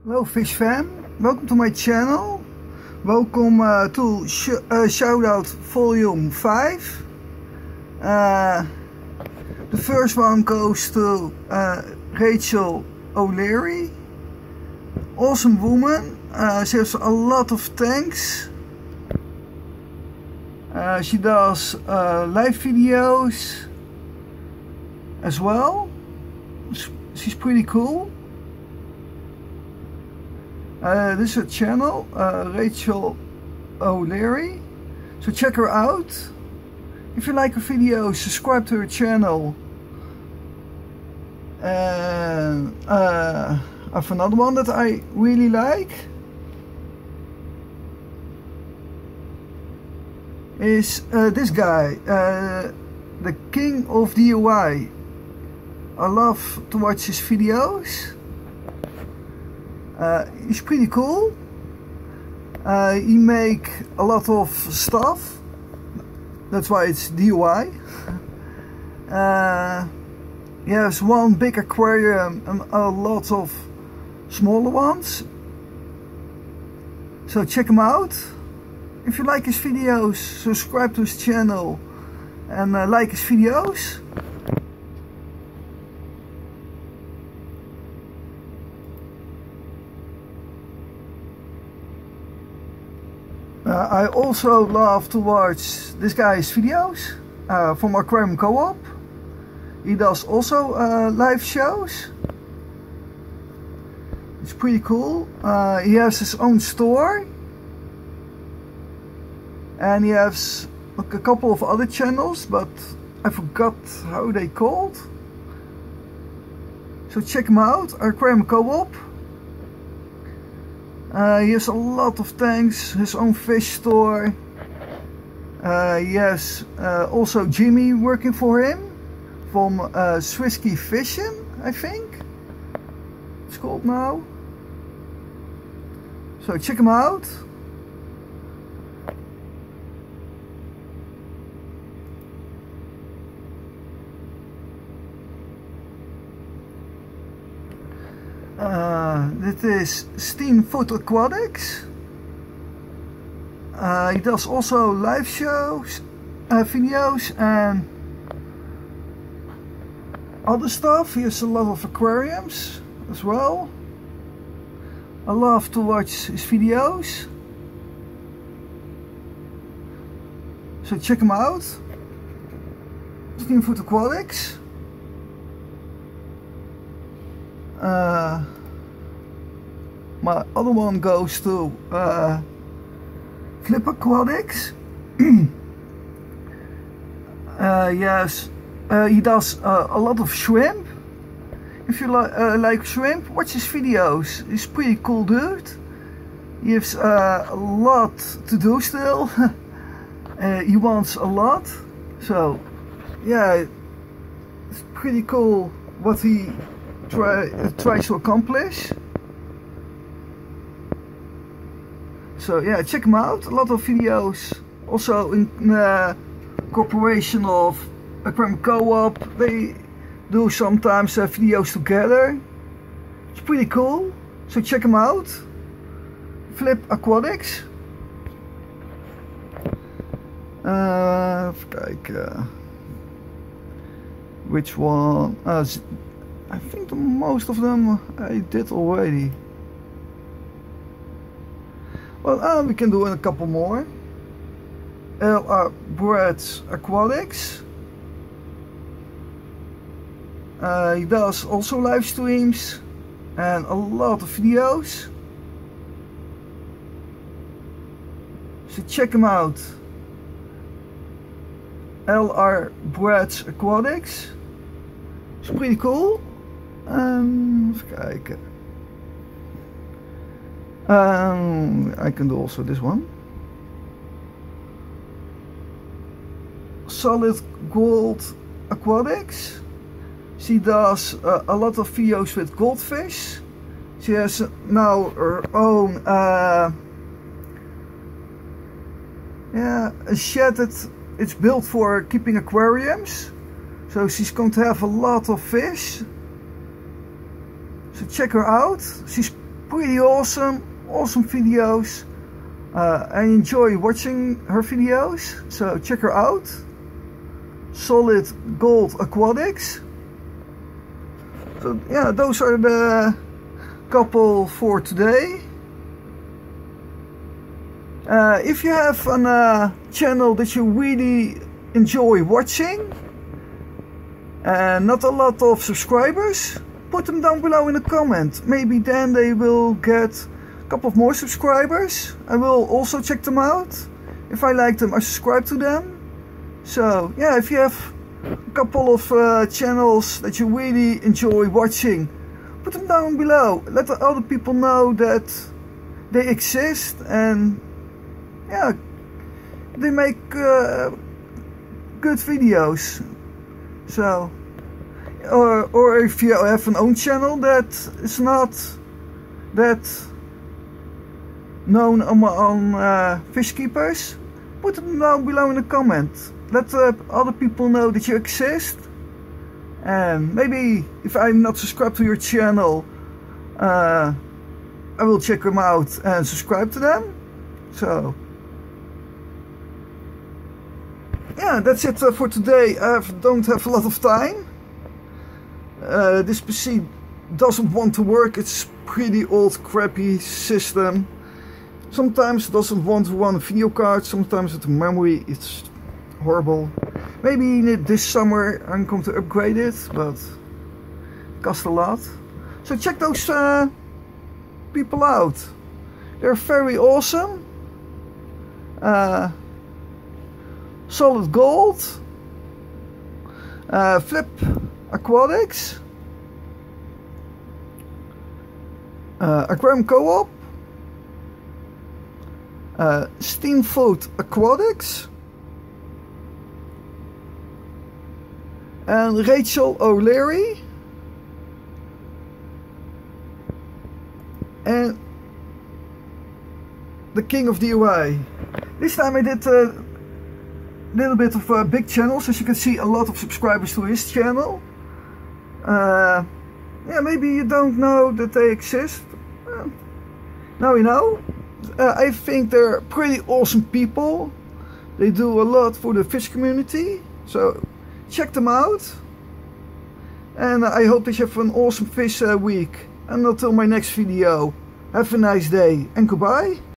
Hello fish fam, welcome to my channel. Welcome to Shoutout Volume 5. The first one goes to Rachel O'Leary. Awesome woman, she has a lot of thanks. She does live videos as well. She's pretty cool. This is her channel, Rachel O'Leary, so check her out. If you like her videos, subscribe to her channel. And I have another one that I really like. Is this guy, the King of DIY. I love to watch his videos. He's pretty cool. He make a lot of stuff. That's why it's DIY. He has one big aquarium and a lot of smaller ones. So check him out. If you like his videos, subscribe to his channel and like his videos. I also love to watch this guy's videos from Aquarium Co-op. He does also live shows. It's pretty cool. He has his own store. And he has a couple of other channels, but I forgot how they called. So check him out, Aquarium Co-op. He has a lot of tanks, his own fish store. He has also Jimmy working for him from Swisky Fishing, I think it's called now. So check him out. Dit is Steamfoot Aquatics. He does also live shows, videos and other stuff. He has a lot of aquariums as well. I love to watch his videos. So check him out. Steamfoot Aquatics. My other one goes to Flip Aquatics. Yes, he does a lot of shrimp. If you like shrimp, watch his videos. He's a pretty cool dude. He has a lot to do still. He wants a lot. So, yeah, it's pretty cool what he tries to accomplish. So yeah, check him out. A lot of videos. Also in cooperation of Aquarium Co-op. They do sometimes videos together. It's pretty cool. So check him out. Flip Aquatics. Even kijken. Which one? I think most of them I did already. Well, we can do a couple more. L.R. Brad's Aquatics. He does also live streams and a lot of videos. So check him out. L.R. Brad's Aquatics. It's pretty cool. Even kijken. I can do also this one. Solid Gold Aquatics. She does a lot of videos with goldfish. She has now her own a shed that it's built for keeping aquariums. So she's going to have a lot of fish. So check her out. She's pretty awesome videos. I enjoy watching her videos, so check her out. Solid Gold Aquatics. So yeah, those are the couple for today. If you have a channel that you really enjoy watching and not a lot of subscribers, put them down below in the comment. Maybe then they will get a couple of more subscribers. I will also check them out. If I like them, I subscribe to them. So yeah, if you have a couple of channels that you really enjoy watching, put them down below. Let the other people know that they exist, and yeah, they make good videos. So, or if you have an own channel that is not that known on fish keepers, put them down below in the comment. Let other people know that you exist. And maybe if I'm not subscribed to your channel, I will check them out and subscribe to them. So yeah, that's it for today. I don't have a lot of time. This PC doesn't want to work. It's pretty old, crappy system. Sometimes it doesn't want to run a video card. Sometimes the memory it's horrible. Maybe this summer I'm going to upgrade it, but it costs a lot. So check those people out. They're very awesome. Solid Gold, Flip Aquatics, Aquarium Co-op, Steamfood Aquatics, and Rachel O'Leary, and the King of DIY. This time I did little bit of big channels. As you can see, a lot of subscribers to his channel. Yeah, maybe you don't know that they exist. Now you know. I think they're pretty awesome people. They do a lot for the fish community, so check them out. And I hope that you have an awesome fish week. And until my next video, have a nice day and goodbye.